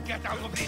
Get out of this!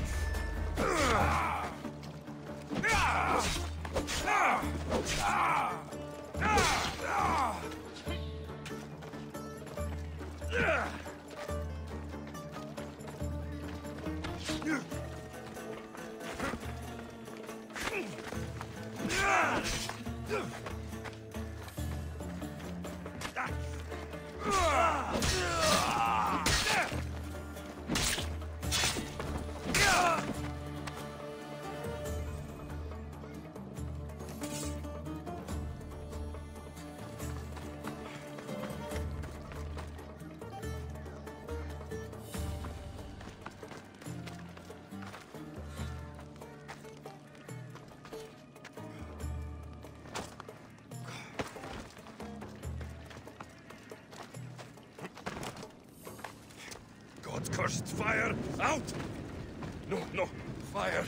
God's cursed fire! Out! No, no, fire!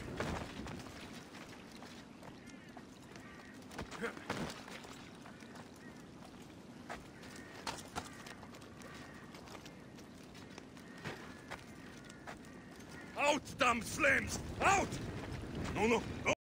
Out, damn flames! Out! No, no, no!